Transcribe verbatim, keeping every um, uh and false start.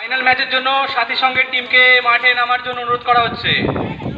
Final ম্যাচের জন্য সাথী সঙ্গের টিমকে মাঠে নামার জন্য অনুরোধ করা হচ্ছে।